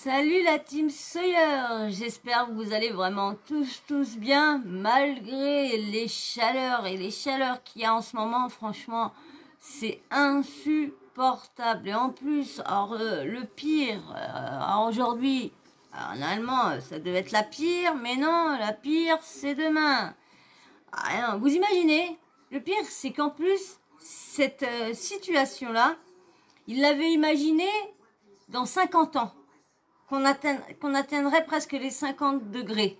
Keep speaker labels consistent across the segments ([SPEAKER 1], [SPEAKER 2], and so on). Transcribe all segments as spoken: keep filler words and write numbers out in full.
[SPEAKER 1] Salut la team Sawyer, j'espère que vous allez vraiment tous tous bien malgré les chaleurs et les chaleurs qu'il y a en ce moment. Franchement, c'est insupportable. Et en plus, alors, euh, le pire, euh, aujourd'hui, en allemand, ça devait être la pire, mais non, la pire, c'est demain. Ah, vous imaginez, le pire, c'est qu'en plus, cette euh, situation-là, il l'avait imaginé dans cinquante ans. Qu'on atteint, qu'on atteindrait presque les cinquante degrés.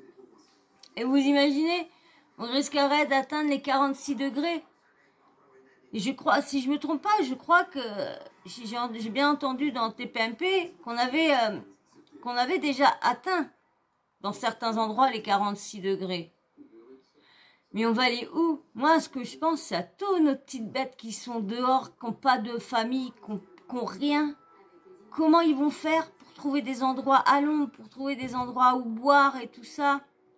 [SPEAKER 1] Et vous imaginez, on risquerait d'atteindre les quarante-six degrés. Et je crois, si je me trompe pas, je crois que j'ai bien entendu dans T P M P qu'on avait, euh, qu'on avait déjà atteint dans certains endroits les quarante-six degrés. Mais on va aller où? Moi, ce que je pense, c'est à tous nos petites bêtes qui sont dehors, qui n'ont pas de famille, qui n'ont rien. Comment ils vont faire pour trouver des endroits à l'ombre, pour trouver des endroits où boire et tout ça?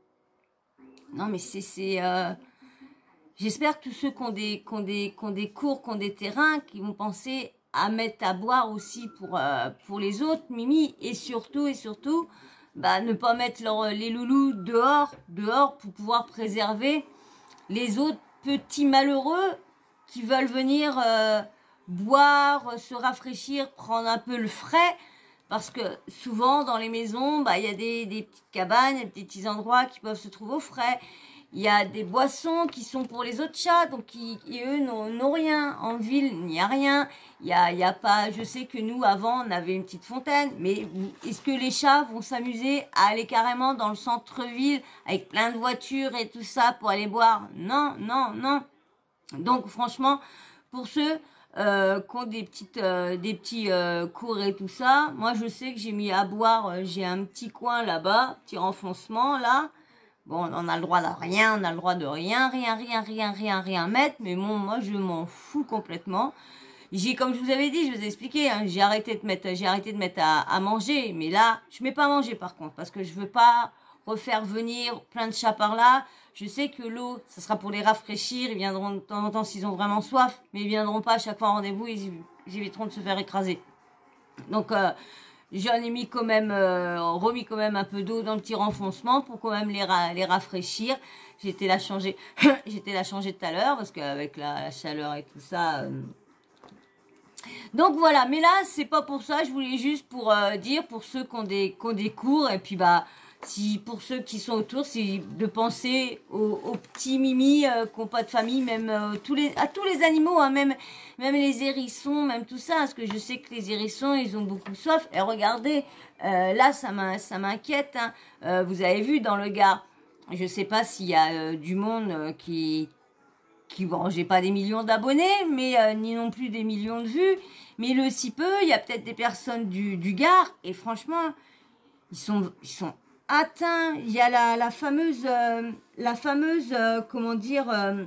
[SPEAKER 1] Non, mais c'est... c'est euh... J'espère que tous ceux qui ont, des, qui, ont des, qui ont des cours, qui ont des terrains, qui vont penser à mettre à boire aussi pour, euh, pour les autres, Mimi. Et surtout, et surtout, bah, ne pas mettre leur, les loulous dehors, dehors pour pouvoir préserver les autres petits malheureux qui veulent venir... Euh, boire, se rafraîchir, prendre un peu le frais, parce que souvent dans les maisons, bah, il y a des, des petites cabanes, des petits endroits qui peuvent se trouver au frais. Il y a des boissons qui sont pour les autres chats, donc qui, qui eux n'ont rien. En ville, il n'y a rien. Il y a, il y a pas. Je sais que nous avant on avait une petite fontaine, mais est-ce que les chats vont s'amuser à aller carrément dans le centre-ville avec plein de voitures et tout ça pour aller boire? Non, non, non. Donc franchement, pour ceux Euh, qui ont des petites euh, des petits euh, cours et tout ça, moi je sais que j'ai mis à boire, euh, j'ai un petit coin là-bas, petit renfoncement là, bon on a le droit de rien, on a le droit de rien, rien, rien, rien, rien, rien mettre, mais bon moi je m'en fous complètement. J'ai, comme je vous avais dit, je vous ai expliqué, hein, j'ai arrêté de mettre, j'ai arrêté de mettre à, à manger, mais là je mets pas à manger par contre, parce que je veux pas refaire venir plein de chats par là. Je sais que l'eau, ça sera pour les rafraîchir. Ils viendront de temps en temps s'ils ont vraiment soif. Mais ils viendront pas à chaque fois en rendez-vous. Ils, ils éviteront de se faire écraser. Donc, euh, j'en ai mis quand même, euh, remis quand même un peu d'eau dans le petit renfoncement pour quand même les, ra les rafraîchir. J'ai été la changer, j'étais la changer tout à l'heure parce qu'avec la, la chaleur et tout ça... Euh... Donc voilà, mais là, c'est pas pour ça. Je voulais juste pour euh, dire, pour ceux qui ont des, qui ont des cours, et puis bah... Si pour ceux qui sont autour, c'est de penser aux, aux petits mimis euh, qui n'ont pas de famille, même euh, tous les, à tous les animaux, hein, même, même les hérissons, même tout ça, parce que je sais que les hérissons, ils ont beaucoup soif. Et regardez, euh, là, ça m'inquiète. Hein. Euh, vous avez vu dans le Gard, je ne sais pas s'il y a euh, du monde euh, qui, qui, bon, j'ai pas des millions d'abonnés, mais euh, ni non plus des millions de vues, mais le si peu, il y a peut-être des personnes du, du Gard, et franchement, ils sont, ils sont atteint. Il y a la, la fameuse, euh, la fameuse, euh, comment dire, euh,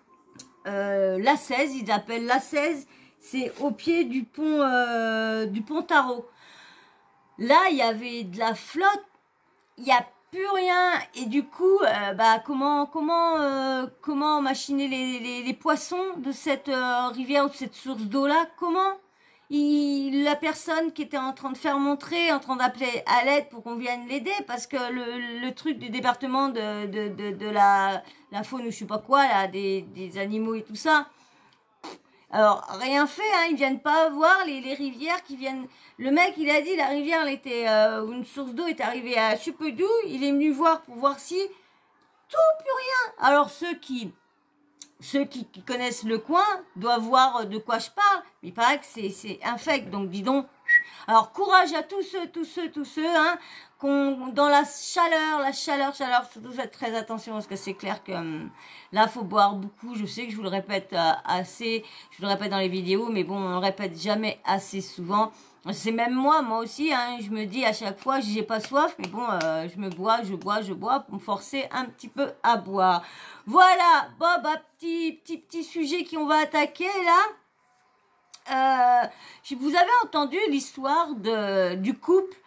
[SPEAKER 1] euh, la seize, ils appellent la seize, c'est au pied du pont, euh, du pont Tarot. Là, il y avait de la flotte, il n'y a plus rien, et du coup, euh, bah, comment, comment, euh, comment machiner les, les, les poissons de cette euh, rivière ou de cette source d'eau-là? Comment? Il, la personne qui était en train de faire montrer, en train d'appeler à l'aide pour qu'on vienne l'aider, parce que le, le truc du département de, de, de, de la, la faune ou je sais pas quoi, là, des, des animaux et tout ça, alors rien fait, hein, ils viennent pas voir les, les rivières qui viennent. Le mec, il a dit la rivière, elle était, euh, une source d'eau est arrivée à je sais pas d'où, il est venu voir pour voir si tout, plus rien. Alors ceux qui... Ceux qui, qui connaissent le coin doivent voir de quoi je parle. Mais il paraît que c'est infect, donc dis donc. Alors courage à tous ceux, tous ceux, tous ceux, hein, qu'on dans la chaleur, la chaleur, chaleur, surtout faites très attention parce que c'est clair que hum, là faut boire beaucoup. Je sais que je vous le répète euh, assez, je vous le répète dans les vidéos, mais bon, on le répète jamais assez souvent. C'est même moi, moi aussi, hein, je me dis à chaque fois, j'ai pas soif, mais bon, euh, je me bois, je bois, je bois, pour me forcer un petit peu à boire. Voilà, bon, bah, petit, petit, petit sujet qu'on va attaquer, là. Euh, vous avez entendu l'histoire de du couple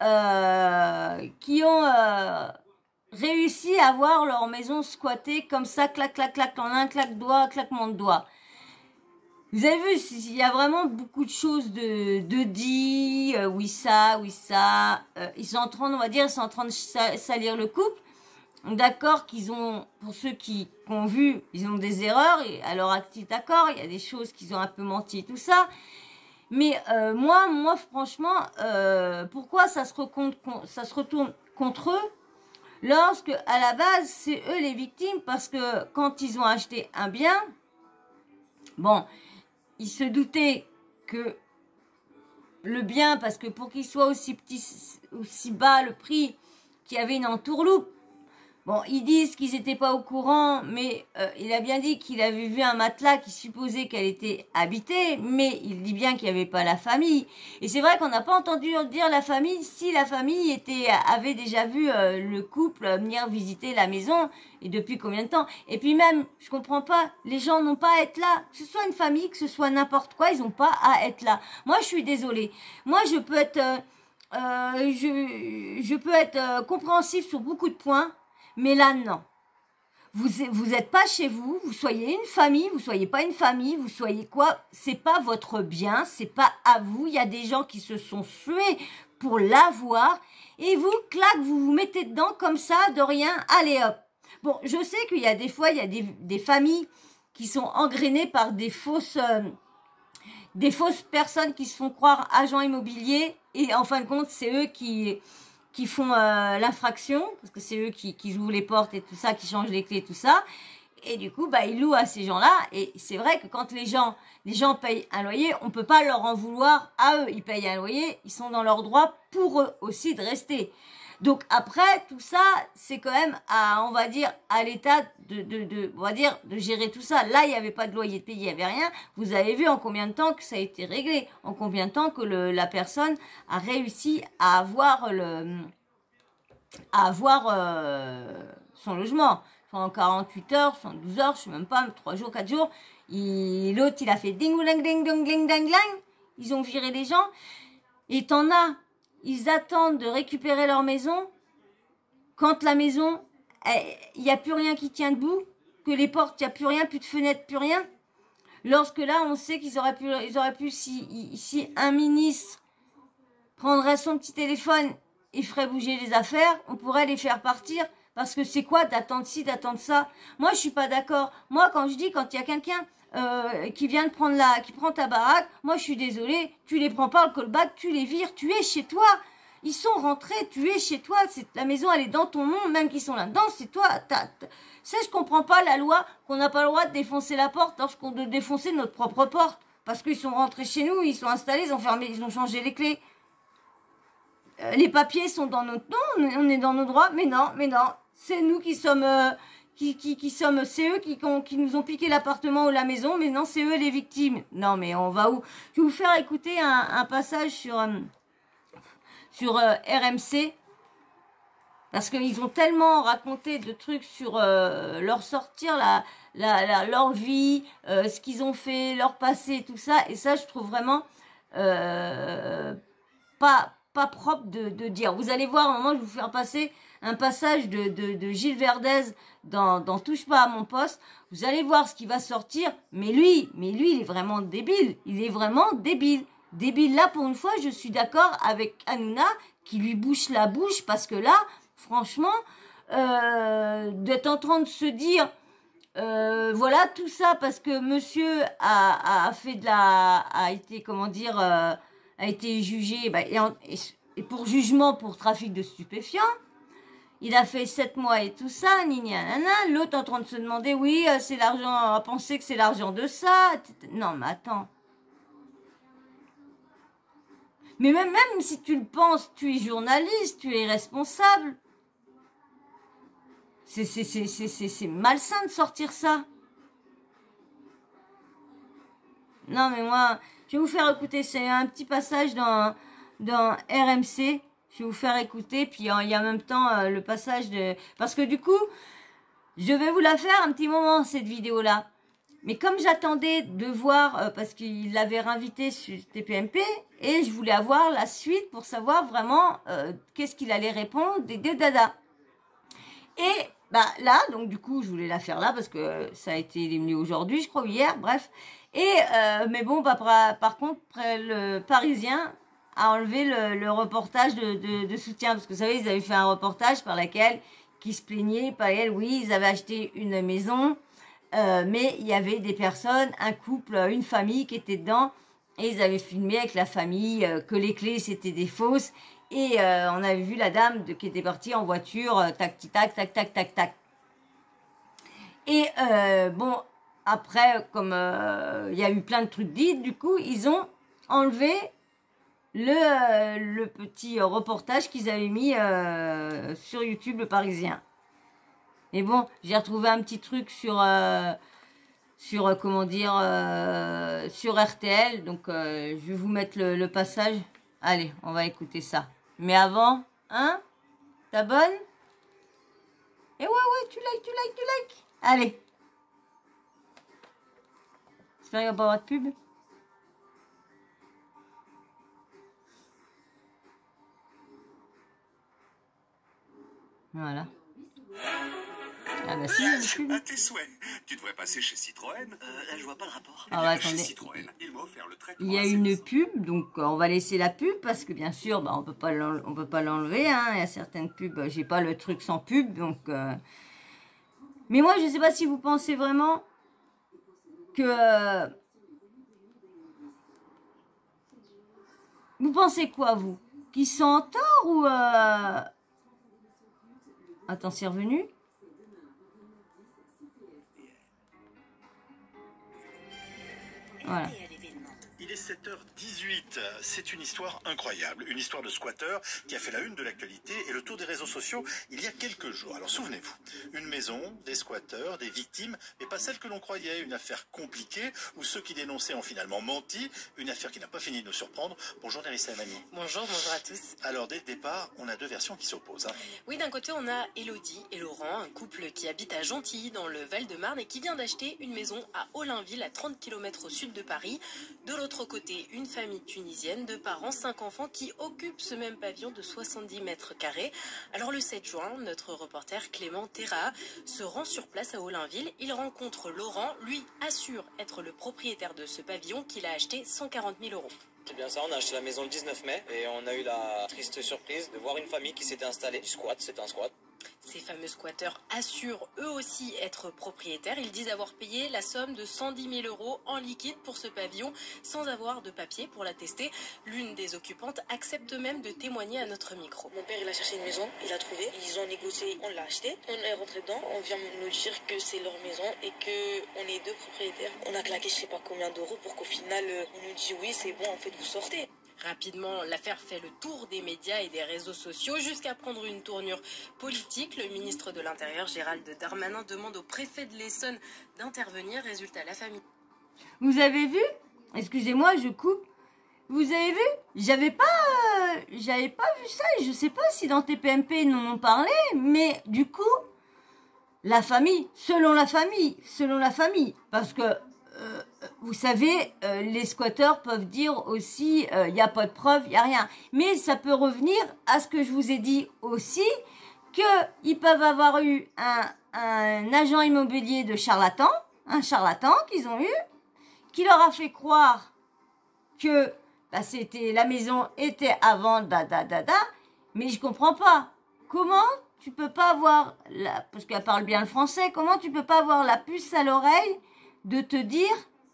[SPEAKER 1] euh, qui ont euh, réussi à avoir leur maison squattée comme ça, clac, clac, clac, en un claque doigt, claquement de doigts. Vous avez vu, il y a vraiment beaucoup de choses de, de dit, euh, oui ça, oui ça. Euh, ils sont en train, on va dire, ils sont en train de salir le couple. D'accord qu'ils ont, pour ceux qui, qui ont vu, ils ont des erreurs, et à leur actif, d'accord, il y a des choses qu'ils ont un peu menti, tout ça. Mais euh, moi, moi, franchement, euh, pourquoi ça se, recompte, ça se retourne contre eux lorsque, à la base, c'est eux les victimes, parce que quand ils ont acheté un bien, bon, ils se doutaient que le bien, parce que pour qu'il soit aussi petit, aussi bas le prix, qu'il y avait une entourloupe. Bon, ils disent qu'ils n'étaient pas au courant, mais euh, il a bien dit qu'il avait vu un matelas qui supposait qu'elle était habitée, mais il dit bien qu'il n'y avait pas la famille. Et c'est vrai qu'on n'a pas entendu dire la famille si la famille était avait déjà vu euh, le couple venir visiter la maison, et depuis combien de temps. Et puis même, je comprends pas, les gens n'ont pas à être là. Que ce soit une famille, que ce soit n'importe quoi, ils n'ont pas à être là. Moi, je suis désolée. Moi, je peux être, euh, euh, je, je peux être euh, compréhensif sur beaucoup de points. Mais là, non. Vous vous êtes pas chez vous, vous soyez une famille, vous soyez pas une famille, vous soyez quoi, c'est pas votre bien, c'est pas à vous. Il y a des gens qui se sont sués pour l'avoir et vous, clac, vous vous mettez dedans comme ça, de rien, allez hop. Bon, je sais qu'il y a des fois, il y a des, des familles qui sont engrainées par des fausses, euh, des fausses personnes qui se font croire agents immobiliers et en fin de compte, c'est eux qui... qui font euh, l'infraction, parce que c'est eux qui, qui ouvrent les portes et tout ça, qui changent les clés, tout ça. Et du coup, bah, ils louent à ces gens-là. Et c'est vrai que quand les gens, les gens payent un loyer, on peut pas leur en vouloir à eux. Ils payent un loyer, ils sont dans leur droit pour eux aussi de rester. Donc après, tout ça, c'est quand même à, on va dire, à l'État de, de, de, on va dire, de gérer tout ça. Là, il n'y avait pas de loyer de payer, il n'y avait rien. Vous avez vu en combien de temps que ça a été réglé, en combien de temps que le, la personne a réussi à avoir le, à avoir euh, son logement. En quarante-huit heures, soixante-douze heures, je sais même pas, trois jours, quatre jours. L'autre, il a fait ding ding ding ding ding ding ding. Ils ont viré les gens. Et t'en as. Ils attendent de récupérer leur maison. Quand la maison, il n'y a plus rien qui tient debout, que les portes, il n'y a plus rien, plus de fenêtres, plus rien. Lorsque là, on sait qu'ils auraient pu, ils auraient pu si, si un ministre prendrait son petit téléphone et ferait bouger les affaires, on pourrait les faire partir. Parce que c'est quoi d'attendre ci, d'attendre ça? Moi, je suis pas d'accord. Moi, quand je dis, quand il y a quelqu'un euh, qui vient de prendre la, qui prend ta baraque, moi, je suis désolée, tu les prends pas le callback, tu les vires, tu es chez toi. Ils sont rentrés, tu es chez toi. C'est la maison, elle est dans ton nom, même qu'ils sont là-dedans, c'est toi. T'as, t'as. Ça, je comprends pas la loi qu'on n'a pas le droit de défoncer la porte lorsqu'on doit défoncer notre propre porte. Parce qu'ils sont rentrés chez nous, ils sont installés, ils ont fermé, ils ont changé les clés. Euh, les papiers sont dans notre nom, on est dans nos droits, mais non, mais non. C'est nous qui sommes, euh, qui, qui, qui sommes, c'est eux qui, qui nous ont piqué l'appartement ou la maison, mais non, c'est eux les victimes. Non, mais on va où? Je vais vous faire écouter un, un passage sur, euh, sur euh, R M C, parce qu'ils ont tellement raconté de trucs sur euh, leur sortir, la, la, la, leur vie, euh, ce qu'ils ont fait, leur passé, tout ça, et ça, je trouve vraiment euh, pas, pas propre de, de dire. Vous allez voir, à un moment, je vais vous faire passer un passage de, de, de Gilles Verdez dans, dans Touche pas à mon poste. Vous allez voir ce qui va sortir. Mais lui, mais lui, il est vraiment débile. Il est vraiment débile. Débile. Là, pour une fois, je suis d'accord avec Hanouna qui lui bouche la bouche parce que là, franchement, euh, d'être en train de se dire, euh, voilà, tout ça parce que monsieur a, a fait de la, a été, comment dire, euh, a été jugé, bah, et, en, et, et pour jugement pour trafic de stupéfiants. Il a fait sept mois et tout ça, nini, nanana. L'autre en train de se demander, oui, c'est l'argent, à penser que c'est l'argent de ça. Non, mais attends. Mais même, même si tu le penses, tu es journaliste, tu es responsable. C'est, c'est, c'est, c'est, c'est, c'est malsain de sortir ça. Non, mais moi, je vais vous faire écouter, c'est un petit passage dans, dans R M C. Je vais vous faire écouter, puis il y a en même temps euh, le passage de... Parce que du coup, je vais vous la faire un petit moment, cette vidéo-là. Mais comme j'attendais de voir, euh, parce qu'il l'avait réinvité sur T P M P, et je voulais avoir la suite pour savoir vraiment euh, qu'est-ce qu'il allait répondre des, des dada. Et bah là, donc du coup, je voulais la faire là, parce que ça a été éliminé aujourd'hui, je crois, hier, bref. Et, euh, mais bon, bah, par, par contre, le Parisien a enlevé le, le reportage de, de, de soutien. Parce que vous savez, ils avaient fait un reportage par lequel, qui se plaignaient, par lequel, oui, ils avaient acheté une maison, euh, mais il y avait des personnes, un couple, une famille qui était dedans, et ils avaient filmé avec la famille euh, que les clés, c'était des fausses. Et euh, on avait vu la dame de, qui était partie en voiture, euh, tac, tac, tac, tac, tac, tac. Et euh, bon, après, comme euh, il y a eu plein de trucs dits, du coup, ils ont enlevé le, euh, le petit reportage qu'ils avaient mis euh, sur YouTube, le Parisien. Et bon, j'ai retrouvé un petit truc sur, euh, sur euh, comment dire, euh, sur R T L. Donc, euh, je vais vous mettre le, le passage. Allez, on va écouter ça. Mais avant, hein, t'abonnes? Et ouais, ouais, tu likes, tu likes, tu likes. Allez. J'espère qu'il n'y va pas avoir de pub. Voilà. Ah bah si,
[SPEAKER 2] pub. À tes souhaits. Tu devrais passer chez Citroën. Euh, là, je vois pas le rapport.
[SPEAKER 1] Ah bah, attendez.
[SPEAKER 2] Citroën, ils m'ont offert le traitement.
[SPEAKER 1] Il y a une pub, donc euh, on va laisser la pub parce que bien sûr, bah, on peut pas on peut pas l'enlever. Hein. Il y a certaines pubs, j'ai pas le truc sans pub, donc. Euh... Mais moi, je sais pas si vous pensez vraiment que. Euh... Vous pensez quoi, vous? Qu'ils sont en tort ou. Euh... Attends, c'est revenu? Voilà.
[SPEAKER 3] Il est sept heures dix-huit, c'est une histoire incroyable, une histoire de squatter qui a fait la une de l'actualité et le tour des réseaux sociaux il y a quelques jours. Alors souvenez-vous, une maison, des squatteurs, des victimes, mais pas celle que l'on croyait, une affaire compliquée où ceux qui dénonçaient ont finalement menti, une affaire qui n'a pas fini de nous surprendre. Bonjour Nerissa Emani.
[SPEAKER 4] Bonjour, bonjour à tous.
[SPEAKER 3] Alors dès le départ, on a deux versions qui s'opposent. Hein.
[SPEAKER 4] Oui, d'un côté on a Elodie et Laurent, un couple qui habite à Gentilly dans le Val-de-Marne et qui vient d'acheter une maison à Olainville à trente kilomètres au sud de Paris. De l'autre côté, une famille tunisienne, deux parents, cinq enfants qui occupent ce même pavillon de soixante-dix mètres carrés. Alors le sept juin, notre reporter Clément Terra se rend sur place à Olainville. Il rencontre Laurent, lui assure être le propriétaire de ce pavillon qu'il a acheté cent quarante mille euros.
[SPEAKER 5] C'est bien ça, on a acheté la maison le dix-neuf mai et on a eu la triste surprise de voir une famille qui s'était installée du squat, c'est un squat.
[SPEAKER 4] Ces fameux squatteurs assurent eux aussi être propriétaires. Ils disent avoir payé la somme de cent dix mille euros en liquide pour ce pavillon sans avoir de papier pour l'attester. L'une des occupantes accepte même de témoigner à notre micro.
[SPEAKER 6] Mon père il a cherché une maison, il a trouvé, ils ont négocié, on l'a acheté. On est rentré dedans, on vient nous dire que c'est leur maison et qu'on est deux propriétaires. On a claqué je sais pas combien d'euros pour qu'au final on nous dit oui c'est bon en fait vous sortez.
[SPEAKER 4] Rapidement, l'affaire fait le tour des médias et des réseaux sociaux jusqu'à prendre une tournure politique. Le ministre de l'Intérieur, Gérald Darmanin, demande au préfet de l'Essonne d'intervenir. Résultat, la famille.
[SPEAKER 1] Vous avez vu? Excusez-moi, je coupe. Vous avez vu? J'avais pas, euh, j'avais pas vu ça et je sais pas si dans T P M P ils nous en ont parlé, mais du coup, la famille, selon la famille, selon la famille, parce que Euh, vous savez, euh, les squatteurs peuvent dire aussi, il euh, n'y a pas de preuve, il n'y a rien. Mais ça peut revenir à ce que je vous ai dit aussi, qu'ils peuvent avoir eu un, un agent immobilier de charlatan, un charlatan qu'ils ont eu, qui leur a fait croire que bah, c'était, la maison était à vendre, da, da, da, da, mais je comprends pas. Comment tu peux pas avoir, la, parce qu'elle parle bien le français, comment tu peux pas avoir la puce à l'oreille de te dire,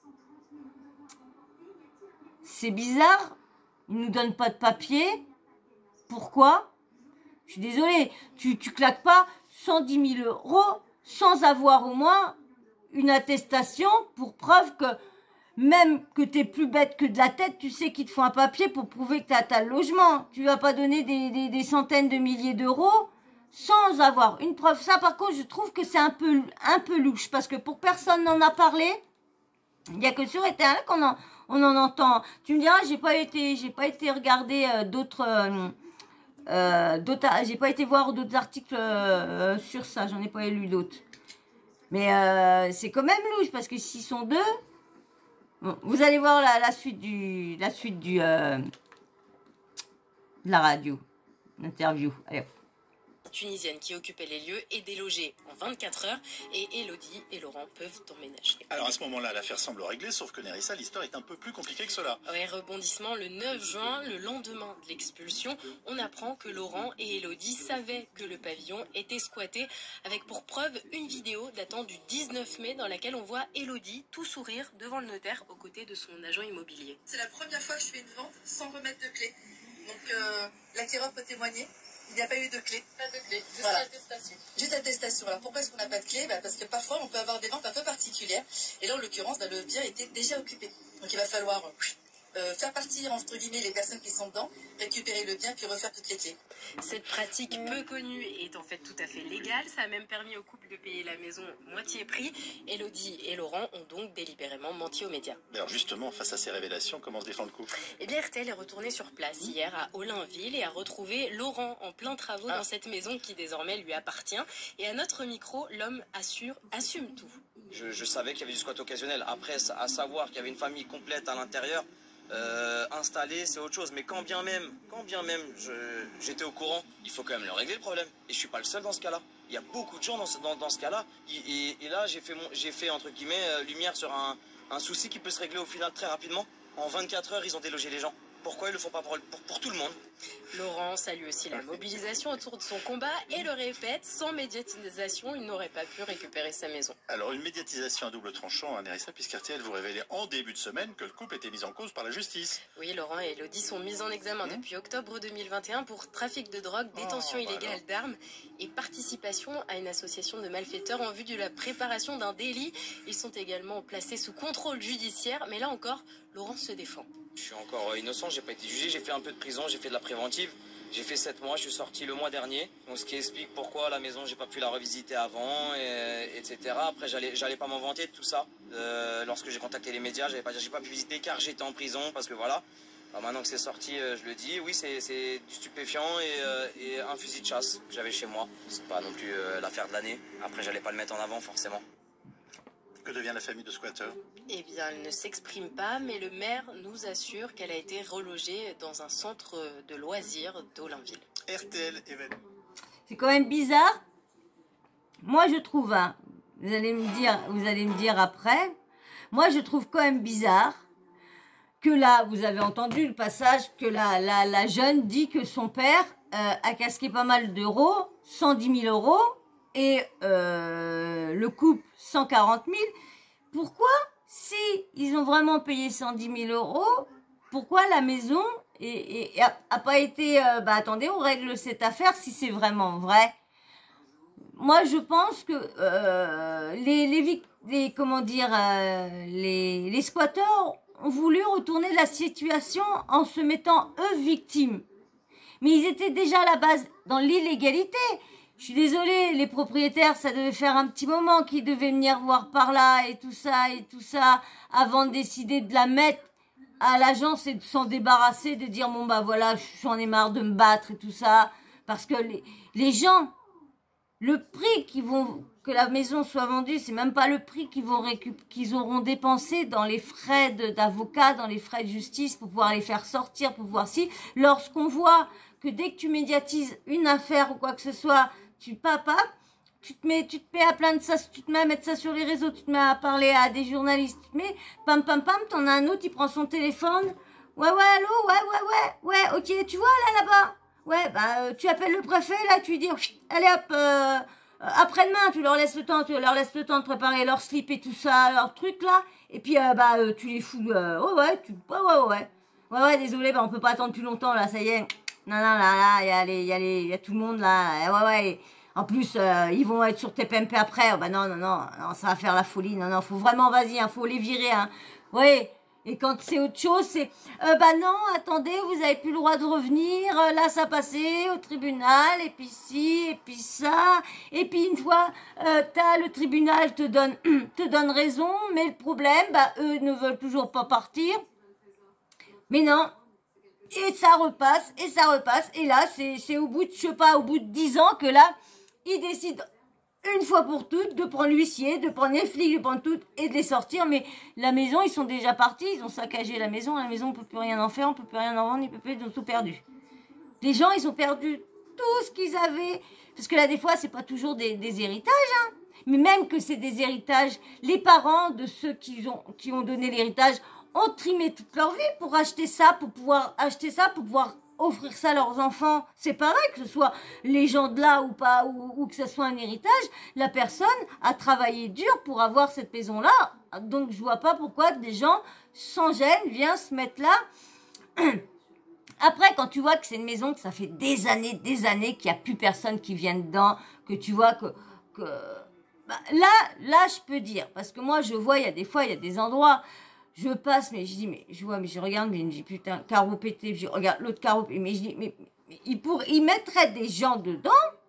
[SPEAKER 1] c'est bizarre, ils nous donnent pas de papier, pourquoi? Je suis désolée, tu, tu claques pas cent dix mille euros sans avoir au moins une attestation pour preuve que même que tu es plus bête que de la tête, tu sais qu'il te faut un papier pour prouver que tu as le logement. Tu vas pas donner des, des, des centaines de milliers d'euros sans avoir une preuve. Ça, par contre, je trouve que c'est un peu, un peu louche. Parce que pour personne n'en a parlé, il n'y a que sur Internet qu'on en, on en entend. Tu me diras, j'ai pas été, j'ai pas été regarder euh, d'autres, euh, euh, d'autres, j'ai pas été voir d'autres articles euh, sur ça. J'en ai pas lu d'autres. Mais euh, c'est quand même louche parce que s'ils sont deux, bon, vous allez voir la, la suite du, la suite du, euh, de la radio, l'interview. Allez.
[SPEAKER 4] tunisienne qui occupait les lieux est délogée en vingt-quatre heures et Elodie et Laurent peuvent emménager.
[SPEAKER 3] Alors à ce moment-là, l'affaire semble réglée, sauf que Nerissa, l'histoire est un peu plus compliquée que cela.
[SPEAKER 4] Ouais, rebondissement, le neuf juin, le lendemain de l'expulsion, on apprend que Laurent et Elodie savaient que le pavillon était squatté, avec pour preuve une vidéo datant du dix-neuf mai dans laquelle on voit Elodie tout sourire devant le notaire aux côtés de son agent immobilier.
[SPEAKER 7] C'est la première fois que je fais une vente sans remettre de clé. Donc euh, l'acquéreur peut témoigner, il n'y a pas eu de clé.
[SPEAKER 4] Pas de clé, juste
[SPEAKER 7] voilà.
[SPEAKER 4] l'attestation.
[SPEAKER 7] Juste attestation. Alors pourquoi est-ce qu'on n'a pas de clé? Bah, parce que parfois on peut avoir des ventes un peu particulières. Et là en l'occurrence, bah, le bien était déjà occupé. Donc il va falloir euh, faire partir entre guillemets les personnes qui sont dedans, récupérer le bien puis refaire toutes les clés.
[SPEAKER 4] Cette pratique peu connue est en fait tout à fait légale. Ça a même permis au couple de payer la maison moitié prix. Elodie et Laurent ont donc délibérément menti aux médias.
[SPEAKER 3] Alors justement, face à ces révélations, comment se défend le couple?
[SPEAKER 4] Eh bien, R T L est retourné sur place hier à Ollainville et a retrouvé Laurent en plein travaux ah. dans cette maison qui désormais lui appartient. Et à notre micro, l'homme assure, assume tout.
[SPEAKER 5] Je, je savais qu'il y avait du squat occasionnel. Après, à savoir qu'il y avait une famille complète à l'intérieur, euh, installée, c'est autre chose. Mais quand bien même, quand bien même j'étais au courant, il faut quand même le régler le problème. Et je suis pas le seul dans ce cas-là. Il y a beaucoup de gens dans ce, dans, dans ce cas-là. Et, et, et là, j'ai fait, mon, j'ai fait, entre guillemets, euh, lumière sur un, un souci qui peut se régler au final très rapidement. En vingt-quatre heures, ils ont délogé les gens. Pourquoi ils le font pas pour, pour, pour tout le monde?
[SPEAKER 4] Laurent salue aussi la mobilisation autour de son combat et le répète, sans médiatisation, il n'aurait pas pu récupérer sa maison.
[SPEAKER 3] Alors une médiatisation à double tranchant, hein, Nerissa, puisqu'R T L vous révélait en début de semaine que le couple était mis en cause par la justice.
[SPEAKER 4] Oui, Laurent et Elodie sont mis en examen mmh. depuis octobre deux mille vingt et un pour trafic de drogue, détention oh, illégale bah d'armes et participation à une association de malfaiteurs en vue de la préparation d'un délit. Ils sont également placés sous contrôle judiciaire, mais là encore, Laurent se défend.
[SPEAKER 5] Je suis encore innocent, j'ai pas été jugé, j'ai fait un peu de prison, j'ai fait de la préventive. J'ai fait sept mois, je suis sorti le mois dernier. Donc ce qui explique pourquoi la maison, j'ai pas pu la revisiter avant, et, etc. Après, j'allais, j'allais pas m'en vanter de tout ça. Euh, lorsque j'ai contacté les médias, j'avais pas, j'ai pas pu visiter car j'étais en prison, parce que voilà. Alors maintenant que c'est sorti, euh, je le dis, oui, c'est, c'est du stupéfiant et, euh, et un fusil de chasse que j'avais chez moi. C'est pas non plus euh, l'affaire de l'année. Après, j'allais pas le mettre en avant forcément.
[SPEAKER 3] Que devient la famille de squatteurs?
[SPEAKER 4] Eh bien, elle ne s'exprime pas, mais le maire nous assure qu'elle a été relogée dans un centre de loisirs d'Ollainville.
[SPEAKER 3] R T L événement.
[SPEAKER 1] C'est quand même bizarre. Moi, je trouve, hein, vous allez me dire, vous allez me dire après, moi, je trouve quand même bizarre que là, vous avez entendu le passage que la, la, la jeune dit que son père euh, a casqué pas mal d'euros, cent dix mille euros, et euh, le couple cent quarante mille. Pourquoi, si ils ont vraiment payé cent dix mille euros, pourquoi la maison et, et, a, a pas été... Euh, bah attendez, on règle cette affaire si c'est vraiment vrai. Moi, je pense que euh, les, les, les, comment dire, euh, les, les squatteurs ont voulu retourner la situation en se mettant eux victimes. Mais ils étaient déjà à la base dans l'illégalité. Je suis désolée, les propriétaires, ça devait faire un petit moment qu'ils devaient venir voir par là et tout ça et tout ça avant de décider de la mettre à l'agence et de s'en débarrasser, de dire bon bah voilà, j'en ai marre de me battre et tout ça. Parce que les, les gens, le prix qu'ils vont, que la maison soit vendue, c'est même pas le prix qu'ils vont récup- qu'ils auront dépensé dans les frais de, d'avocat, dans les frais de justice pour pouvoir les faire sortir, pour pouvoir si. Lorsqu'on voit que dès que tu médiatises une affaire ou quoi que ce soit, tu papa, tu te mets, tu te mets à plaindre ça, tu te mets à mettre ça sur les réseaux, tu te mets à parler à des journalistes, tu te mets, pam pam pam, t'en as un autre, il prend son téléphone, ouais ouais allô, ouais ouais ouais, ouais ok, tu vois là là-bas, ouais bah euh, tu appelles le préfet là, tu lui dis, allez hop, euh, après-demain, tu leur laisses le temps, tu leur laisses le temps de préparer leur slip et tout ça, leur truc là, et puis euh, bah euh, tu les fous, euh, ouais ouais, tu, ouais ouais ouais, ouais ouais désolé, bah on peut pas attendre plus longtemps là, ça y est. Non, non, là, là, il y a les, il y a les, il y a tout le monde, là, ouais, ouais, en plus, euh, ils vont être sur T P M P après, oh, bah non, non, non, non, ça va faire la folie, non, non, faut vraiment, vas-y, hein, faut les virer, hein, ouais, et quand c'est autre chose, c'est, euh, bah non, attendez, vous avez plus le droit de revenir, euh, là, ça passait au tribunal, et puis ci, et puis ça, et puis une fois, euh, t'as, le tribunal te donne, te donne raison, mais le problème, bah, eux ne veulent toujours pas partir, mais non. Et ça repasse, et ça repasse, et là, c'est, c'est au bout de, je sais pas, au bout de dix ans que là, ils décident une fois pour toutes de prendre l'huissier, de prendre les flics, de prendre tout, et de les sortir, mais la maison, ils sont déjà partis, ils ont saccagé la maison, la maison, on peut plus rien en faire, on peut plus rien en vendre, ils peuvent plus, ils ont tout perdu. Les gens, ils ont perdu tout ce qu'ils avaient Parce que là, des fois, c'est pas toujours des, des héritages, hein. Mais même que c'est des héritages, les parents de ceux qui ont, qui ont donné l'héritage ont trimé toute leur vie pour acheter ça, pour pouvoir acheter ça, pour pouvoir offrir ça à leurs enfants. C'est pareil, que ce soit les gens de là ou pas, ou, ou que ce soit un héritage, la personne a travaillé dur pour avoir cette maison-là. Donc, je vois pas pourquoi des gens, sans gêne, viennent se mettre là. Après, quand tu vois que c'est une maison, que ça fait des années, des années qu'il n'y a plus personne qui vient dedans, que tu vois que... que bah, là, là, je peux dire, parce que moi, je vois, il y a des fois, il y a des endroits, je passe, mais je dis, mais je vois, mais je regarde, mais je dis, putain, carreau pété, je regarde l'autre carreau pété, mais je dis, mais, mais il, pour, il mettrait des gens dedans.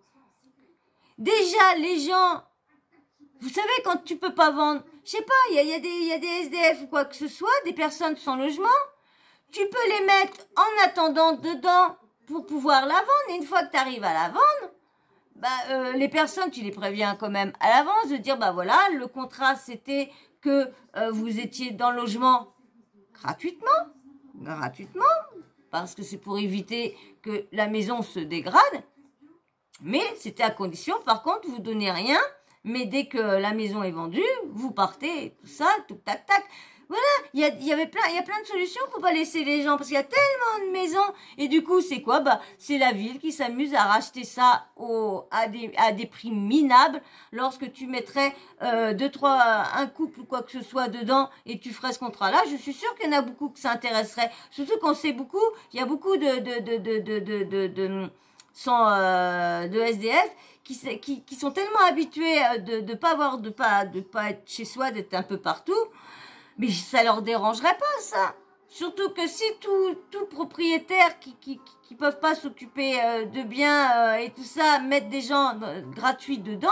[SPEAKER 1] Déjà, les gens, vous savez, quand tu peux pas vendre, je sais pas, il y a, y a des, il y a des S D F ou quoi que ce soit, des personnes sans logement, tu peux les mettre en attendant dedans pour pouvoir la vendre, et une fois que tu arrives à la vendre, bah, euh, les personnes, tu les préviens quand même à l'avance de dire, bah voilà, le contrat, c'était que euh, vous étiez dans le logement gratuitement, gratuitement, parce que c'est pour éviter que la maison se dégrade, mais c'était à condition, par contre, vous donnez rien, mais dès que la maison est vendue, vous partez, tout ça, tout tac tac. Voilà, il y, a, y avait plein, il y a plein de solutions pour pas laisser les gens, parce qu'il y a tellement de maisons, et du coup, c'est quoi? Bah, c'est la ville qui s'amuse à racheter ça au, à des, à des prix minables, lorsque tu mettrais, euh, deux, trois, un couple ou quoi que ce soit dedans, et tu ferais ce contrat-là, je suis sûre qu'il y en a beaucoup qui s'intéresseraient. Surtout qu'on sait beaucoup, il y a beaucoup de, de, de, de, de, de, de, de, sans, euh, de S D F, qui, qui, qui sont tellement habitués de, de pas avoir, de pas, de pas être chez soi, d'être un peu partout. Mais ça leur dérangerait pas, ça. Surtout que si tout, tout propriétaire qui, qui, qui peuvent pas s'occuper euh, de biens euh, et tout ça, mettre des gens euh, gratuits dedans,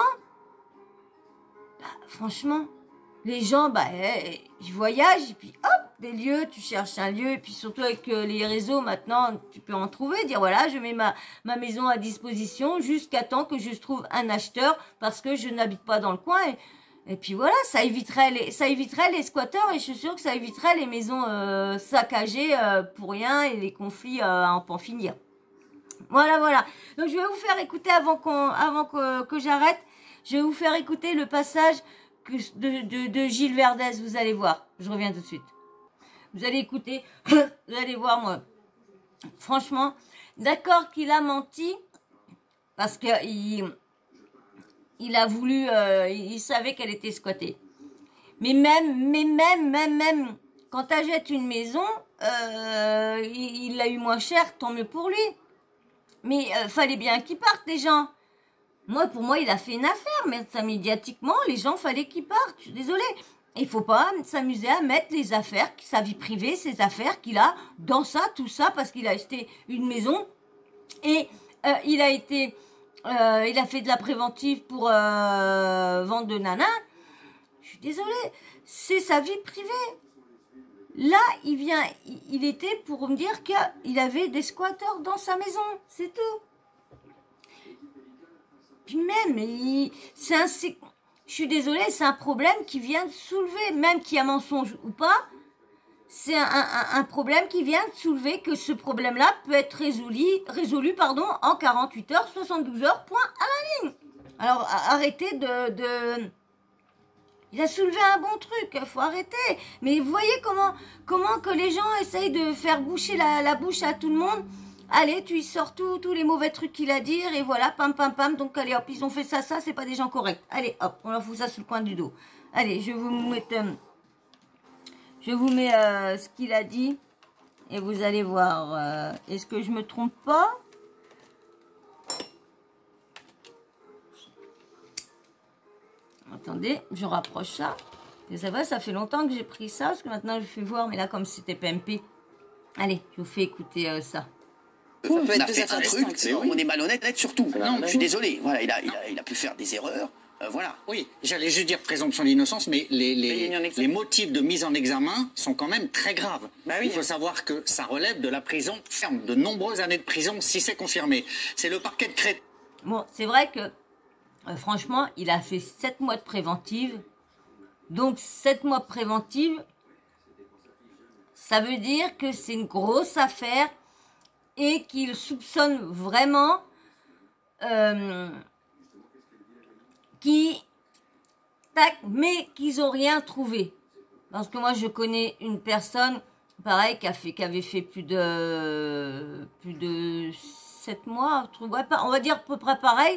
[SPEAKER 1] bah, franchement, les gens, bah, eh, ils voyagent, et puis hop, des lieux, tu cherches un lieu, et puis surtout avec euh, les réseaux, maintenant, tu peux en trouver, dire voilà, je mets ma, ma maison à disposition jusqu'à temps que je trouve un acheteur, parce que je n'habite pas dans le coin, et Et puis voilà, ça éviterait les, ça éviterait les squatteurs et je suis sûre que ça éviterait les maisons euh, saccagées euh, pour rien et les conflits euh, à en pas finir. Voilà, voilà. Donc je vais vous faire écouter avant qu'on, avant que, que j'arrête, je vais vous faire écouter le passage que, de, de, de Gilles Verdez. Vous allez voir. Je reviens tout de suite. Vous allez écouter. Vous allez voir, moi. Franchement, d'accord qu'il a menti parce que il Il a voulu, euh, il savait qu'elle était squattée. Mais même, mais même, même, même, quand tu achètes une maison, euh, il l'a eu moins cher, tant mieux pour lui. Mais euh, fallait bien qu'il parte, les gens. Moi, pour moi, il a fait une affaire, mais ça médiatiquement, les gens, fallait qu'ils partent. Je suis désolée. Il faut pas s'amuser à mettre les affaires, sa vie privée, ses affaires qu'il a dans ça, tout ça, parce qu'il a acheté une maison et euh, il a été... Euh, il a fait de la préventive pour euh, vendre de nana. Je suis désolée, c'est sa vie privée. Là, il vient, il, il était pour me dire qu'il avait des squatteurs dans sa maison, c'est tout. Puis même, c'est un, je suis désolée, c'est un problème qui vient de soulever, même qu'il y a mensonge ou pas. C'est un, un, un problème qui vient de soulever que ce problème-là peut être résolu, résolu pardon, en quarante-huit heures, soixante-douze heures, point à la ligne. Alors, arrêtez de, de... Il a soulevé un bon truc, il faut arrêter. Mais vous voyez comment, comment que les gens essayent de faire boucher la, la bouche à tout le monde. Allez, tu y sors tous tous les mauvais trucs qu'il a dit, et voilà, pam, pam, pam. Donc, allez, hop, ils ont fait ça, ça, c'est pas des gens corrects. Allez, hop, on leur fout ça sous le coin du dos. Allez, je vais vous mettre... Euh, Je vous mets euh, ce qu'il a dit et vous allez voir. Euh, Est-ce que je me trompe pas? Attendez, je rapproche ça. Et ça va, ça fait longtemps que j'ai pris ça parce que maintenant je fais voir, mais là comme c'était P M P. Allez, je vous fais écouter euh, ça.
[SPEAKER 8] Ça peut être fait un truc, c'est on est malhonnête surtout. Non, je suis désolé. Voilà, il a, il a, il a pu faire des erreurs. Euh, voilà.
[SPEAKER 9] Oui, j'allais juste dire présomption d'innocence, mais les, les, les motifs de mise en examen sont quand même très graves. Bah oui. Il faut savoir que ça relève de la prison ferme, de nombreuses années de prison si c'est confirmé. C'est le parquet de Créteil.
[SPEAKER 1] Bon, c'est vrai que, euh, franchement, il a fait sept mois de préventive. Donc, sept mois de préventive, ça veut dire que c'est une grosse affaire et qu'il soupçonne vraiment euh, qui, tac, mais qu'ils ont rien trouvé. Parce que moi, je connais une personne, pareil, qui a fait, qui avait fait plus de, plus de sept mois, on va dire à peu près pareil.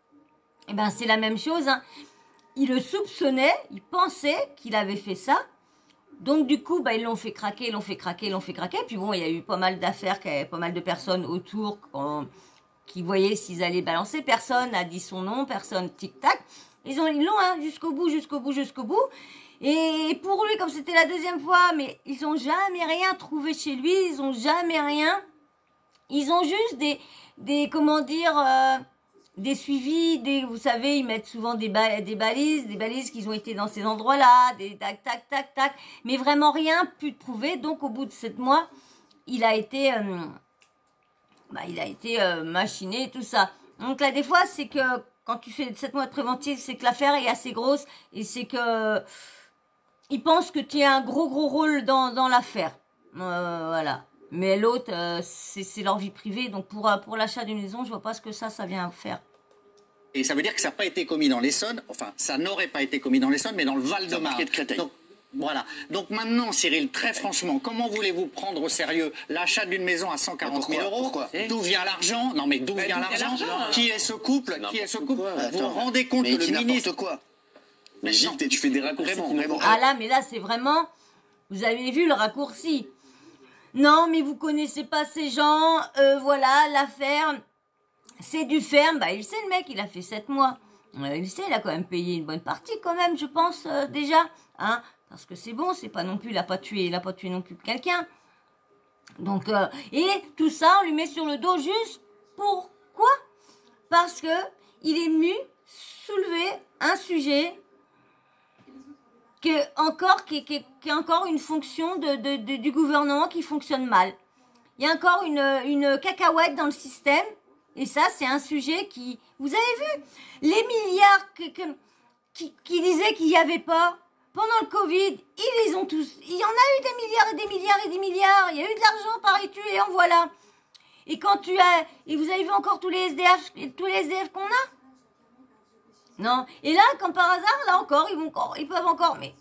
[SPEAKER 1] Et ben, c'est la même chose, hein. Il le soupçonnait, il pensait qu'il avait fait ça. Donc, du coup, bah, ils l'ont fait craquer, ils l'ont fait craquer, ils l'ont fait craquer. Puis bon, il y a eu pas mal d'affaires, pas mal de personnes autour quand, qui voyaient s'ils allaient balancer. Personne n'a dit son nom, personne tic-tac. Ils ont, ils l'ont, hein, jusqu'au bout, jusqu'au bout, jusqu'au bout. Et pour lui, comme c'était la deuxième fois, mais ils ont jamais rien trouvé chez lui, ils ont jamais rien. Ils ont juste des, des, comment dire, euh, des suivis, des, vous savez, ils mettent souvent des, ba des balises, des balises qui ont été dans ces endroits-là, des tac, tac, tac, tac, mais vraiment rien pu prouver. Donc, au bout de sept mois, il a été, euh, bah, il a été euh, machiné et tout ça. Donc là, des fois, c'est que quand tu fais sept mois de préventif, c'est que l'affaire est assez grosse et c'est que ils pensent que tu as un gros, gros rôle dans, dans l'affaire. Euh, voilà. Mais l'autre, euh, c'est leur vie privée. Donc, pour, pour l'achat d'une maison, je vois pas ce que ça, ça vient faire.
[SPEAKER 9] Et ça veut dire que ça n'a pas été commis dans l'Essonne. Enfin, ça n'aurait pas été commis dans l'Essonne, mais dans le Val-de-Marne. Donc, voilà. Donc maintenant, Cyril, très franchement, comment voulez-vous prendre au sérieux l'achat d'une maison à cent quarante mille euros? D'où vient l'argent? Non, mais d'où vient l'argent? Qui est ce couple? Qui est ce couple? Vous vous rendez compte que le ministre...
[SPEAKER 10] quoi? Mais Gilles, tu fais des raccourcis.
[SPEAKER 1] Ah là, mais là, c'est vraiment... Vous avez vu le raccourci? Non, mais vous connaissez pas ces gens, euh, voilà, l'affaire, c'est du ferme. Bah, il sait, le mec, il a fait sept mois. Euh, il sait, il a quand même payé une bonne partie, quand même, je pense, euh, déjà. Hein, parce que c'est bon, c'est pas non plus, il a pas tué, il a pas tué non plus quelqu'un. Donc, euh, et tout ça, on lui met sur le dos juste pourquoi? Parce que il est venu soulever un sujet que encore, qui, qui, qui est encore une fonction de, de, de, du gouvernement qui fonctionne mal. Il y a encore une, une cacahuète dans le système, et ça, c'est un sujet qui... Vous avez vu les milliards que, que, qui, qui disaient qu'il n'y avait pas pendant le Covid, ils les ont tous... Il y en a eu des milliards et des milliards et des milliards, il y a eu de l'argent par étu, et en voilà. Et quand tu as... Et vous avez vu encore tous les S D F, tous les S D F qu'on a? Non. Et là, comme par hasard, là encore, ils vont encore, ils peuvent encore, mais...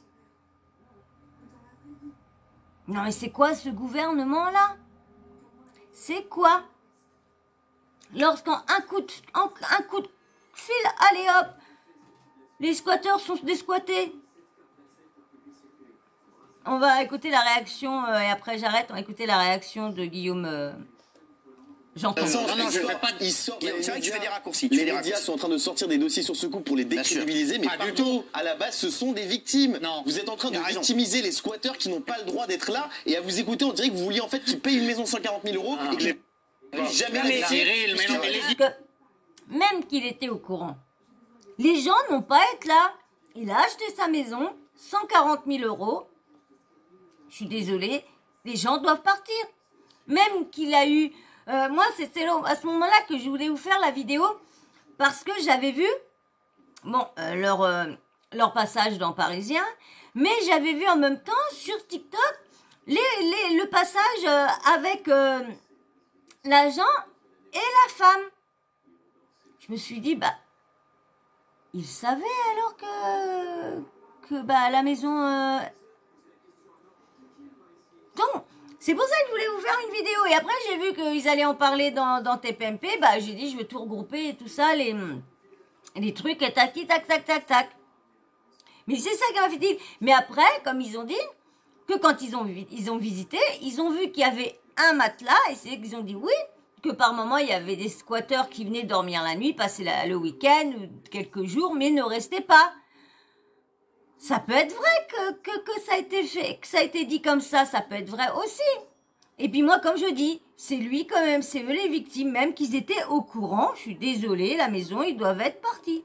[SPEAKER 1] Non, mais c'est quoi ce gouvernement-là? C'est quoi? Lorsqu'en un coup de, en, un coup de fil, allez hop, les squatteurs sont désquattés. On va écouter la réaction, euh, et après j'arrête, on va écouter la réaction de Guillaume... Euh, J'entends.
[SPEAKER 10] Non, non, je ne fais pas. C'est vrai que tu fais des raccourcis. Les médias sont en train de sortir des dossiers sur ce coup pour les décrédibiliser, mais pas du tout. À la base, ce sont des victimes. Non. Vous êtes en train de victimiser les squatteurs qui n'ont pas le droit d'être là, et à vous écouter, on dirait que vous vouliez en fait qu'ils payent une maison cent quarante mille euros et que les... jamais
[SPEAKER 1] mais Cyril, mais non, mais les... Même qu'il était au courant, les gens n'ont pas à être là. Il a acheté sa maison, cent quarante mille euros. Je suis désolée, les gens doivent partir. Même qu'il a eu... Euh, moi, c'était à ce moment-là que je voulais vous faire la vidéo parce que j'avais vu bon, euh, leur, euh, leur passage dans Parisien, mais j'avais vu en même temps sur TikTok les, les, le passage euh, avec euh, l'agent et la femme. Je me suis dit, bah, ils savaient alors que, que bah, la maison... Euh... Donc, c'est pour ça que je voulais vous faire une vidéo. Et après, j'ai vu qu'ils allaient en parler dans, dans T P M P. Bah, j'ai dit, je vais tout regrouper et tout ça, les, les trucs, et tac, tac, tac, tac, tac. Mais c'est ça qui m'a fait dire. Mais après, comme ils ont dit, que quand ils ont, ils ont visité, ils ont vu qu'il y avait un matelas, et c'est qu'ils ont dit oui, que par moment, il y avait des squatteurs qui venaient dormir la nuit, passer la, le week-end, quelques jours, mais ne restaient pas. Ça peut être vrai que, que, que ça a été fait, que ça a été dit comme ça, ça peut être vrai aussi. Et puis moi, comme je dis, c'est lui quand même, c'est eux les victimes, même qu'ils étaient au courant. Je suis désolée, la maison, ils doivent être partis.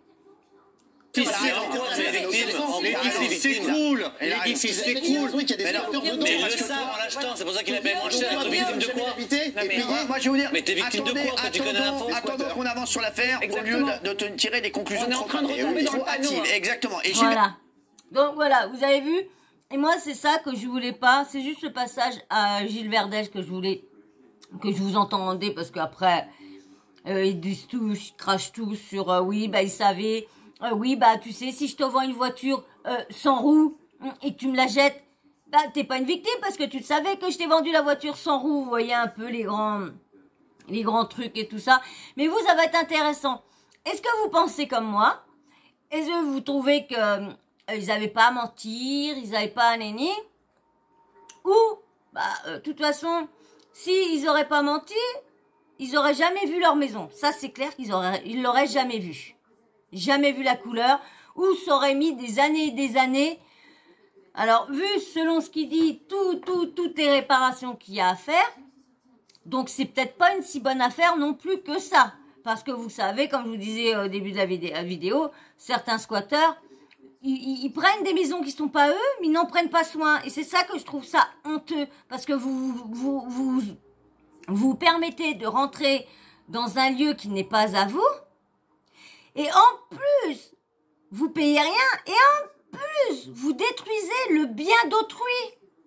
[SPEAKER 9] L'édifice s'écroule. L'édifice s'écroule.
[SPEAKER 10] Mais le savent en l'achetant, c'est pour ça qu'il a payé moins cher. T'es victime de quoi? Moi, je vais vous dire.
[SPEAKER 5] Mais t'es victime de quoi quand tu connais l'info?
[SPEAKER 10] Attendons qu'on avance sur l'affaire au lieu de te tirer des conclusions.
[SPEAKER 5] On est en train de retomber dans le panneau.
[SPEAKER 10] Exactement. Et
[SPEAKER 1] voilà. Donc voilà, vous avez vu. Et moi, c'est ça que je voulais pas. C'est juste le passage à Gilles Verdèche que je voulais, que je vous entendais, parce qu'après, Euh, ils disent tous, ils crachent tous sur euh, oui, bah ils savaient, euh, oui, bah tu sais, si je te vends une voiture euh, sans roue et que tu me la jettes, bah t'es pas une victime parce que tu savais que je t'ai vendu la voiture sans roue. Vous voyez un peu les grands, les grands trucs et tout ça. Mais vous, ça va être intéressant. Est-ce que vous pensez comme moi? Est-ce que vous trouvez que euh, ils n'avaient pas à mentir, ils n'avaient pas à néni? Ou, bah, de euh, toute façon, s'ils n'auraient pas menti, ils n'auraient jamais vu leur maison. Ça, c'est clair qu'ils auraient, ils l'auraient jamais vu. Jamais vu la couleur. Ou ça aurait mis des années et des années. Alors, vu selon ce qu'il dit, tout, tout, toutes les réparations qu'il y a à faire, donc c'est peut-être pas une si bonne affaire non plus que ça. Parce que vous savez, comme je vous disais au début de la vidéo, certains squatteurs, Ils, ils prennent des maisons qui sont pas eux, mais ils n'en prennent pas soin. Et c'est ça que je trouve ça honteux. Parce que vous vous, vous, vous permettez de rentrer dans un lieu qui n'est pas à vous. Et en plus, vous payez rien. Et en plus, vous détruisez le bien d'autrui.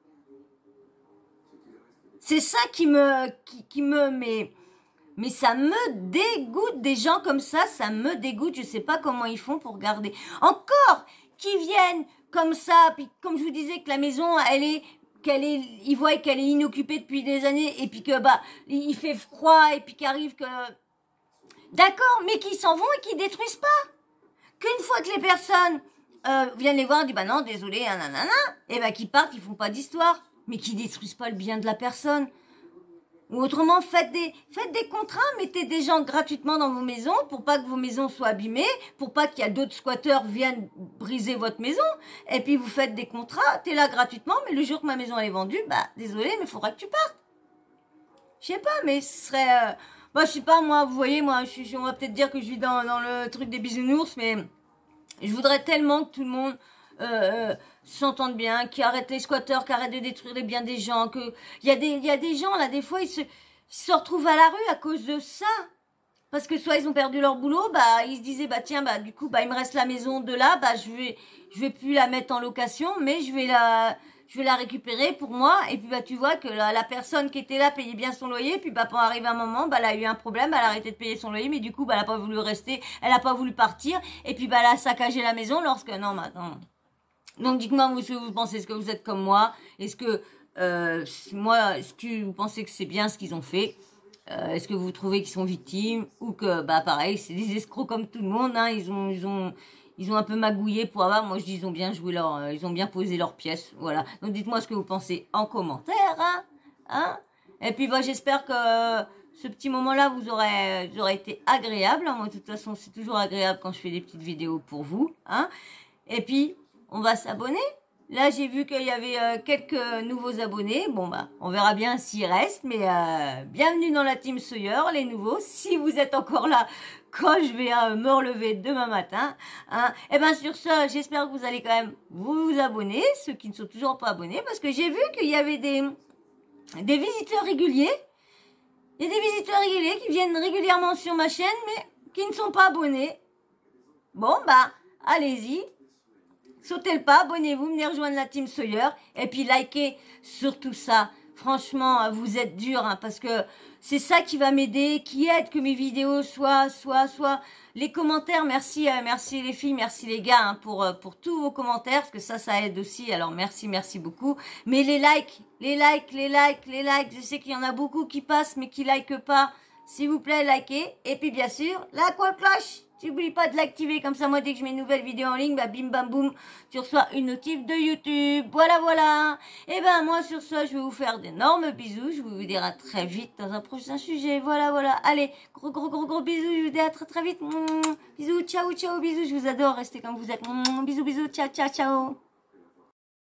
[SPEAKER 1] C'est ça qui me... Qui, qui me met... Mais ça me dégoûte, des gens comme ça, ça me dégoûte. Je sais pas comment ils font pour garder. Encore, qui viennent comme ça, puis comme je vous disais que la maison, elle est, qu'elle est, ils voient qu'elle est inoccupée depuis des années, et puis que bah, il fait froid, et puis qu'arrive que, d'accord, mais qui s'en vont et qui détruisent pas. Qu'une fois que les personnes euh, viennent les voir, disent bah non, désolé, nanana, et bah qui partent, ils font pas d'histoire, mais qui détruisent pas le bien de la personne. Ou autrement, faites des, faites des contrats, mettez des gens gratuitement dans vos maisons pour pas que vos maisons soient abîmées, pour pas qu'il y a d'autres squatteurs viennent briser votre maison. Et puis vous faites des contrats, t'es là gratuitement, mais le jour que ma maison elle est vendue, bah désolé, mais il faudra que tu partes. Je sais pas, mais ce serait... Euh, bah je sais pas, moi, vous voyez, moi, je, je, on va peut-être dire que je vis dans, dans le truc des bisounours, mais je voudrais tellement que tout le monde... Euh, euh, s'entendent bien, qui arrêtent les squatteurs, qui arrêtent de détruire les biens des gens, que il y a des il y a des gens là, des fois ils se, ils se retrouvent à la rue à cause de ça, parce que soit ils ont perdu leur boulot, bah ils se disaient bah tiens bah du coup bah il me reste la maison de là, bah je vais je vais plus la mettre en location, mais je vais la je vais la récupérer pour moi, et puis bah tu vois que la, la personne qui était là payait bien son loyer, puis bah pour arriver un moment, bah elle a eu un problème, elle a arrêté de payer son loyer, mais du coup bah elle a pas voulu rester, elle a pas voulu partir, et puis bah elle a saccagé la maison lorsque non maintenant. Donc dites-moi vous, ce que vous pensez, est-ce que vous êtes comme moi? Est-ce que euh, moi, est-ce que vous pensez que c'est bien ce qu'ils ont fait? euh, Est-ce que vous trouvez qu'ils sont victimes? Ou que bah pareil, c'est des escrocs comme tout le monde, hein, ils ont ils ont ils ont un peu magouillé pour avoir, moi je dis ils ont bien joué leur euh, ils ont bien posé leurs pièces, voilà. Donc dites-moi ce que vous pensez en commentaire, hein, hein. Et puis bah j'espère que euh, ce petit moment-là vous aurez vous aurez été agréable, hein. Moi de toute façon, c'est toujours agréable quand je fais des petites vidéos pour vous, hein. Et puis on va s'abonner. Là, j'ai vu qu'il y avait euh, quelques nouveaux abonnés. Bon, bah, on verra bien s'ils restent. Mais euh, bienvenue dans la team Sawyer, les nouveaux. Si vous êtes encore là quand je vais euh, me relever demain matin. Hein. Et bien, sur ce, j'espère que vous allez quand même vous abonner, ceux qui ne sont toujours pas abonnés. Parce que j'ai vu qu'il y avait des, des visiteurs réguliers. Il y a des visiteurs réguliers qui viennent régulièrement sur ma chaîne, mais qui ne sont pas abonnés. Bon, bah, allez-y. Sautez le pas, abonnez-vous, venez rejoindre la team Sawyer et puis likez sur tout ça. Franchement, vous êtes dur, hein, parce que c'est ça qui va m'aider, qui aide que mes vidéos soient, soient, soient. Les commentaires, merci, euh, merci les filles, merci les gars, hein, pour euh, pour tous vos commentaires, parce que ça, ça aide aussi. Alors merci, merci beaucoup. Mais les likes, les likes, les likes, les likes, je sais qu'il y en a beaucoup qui passent, mais qui likent pas. S'il vous plaît, likez. Et puis bien sûr, la cloche. N'oublie pas de l'activer, comme ça, moi, dès que je mets une nouvelle vidéo en ligne, bah, bim, bam, boum, tu reçois une notif de YouTube. Voilà, voilà. Et ben, moi, sur ce, je vais vous faire d'énormes bisous. Je vous dis à très vite dans un prochain sujet. Voilà, voilà. Allez, gros, gros, gros, gros bisous. Je vous dis à très, très vite. Bisous, ciao, ciao, bisous. Je vous adore. Restez comme vous êtes. Bisous, bisous, ciao, ciao, ciao.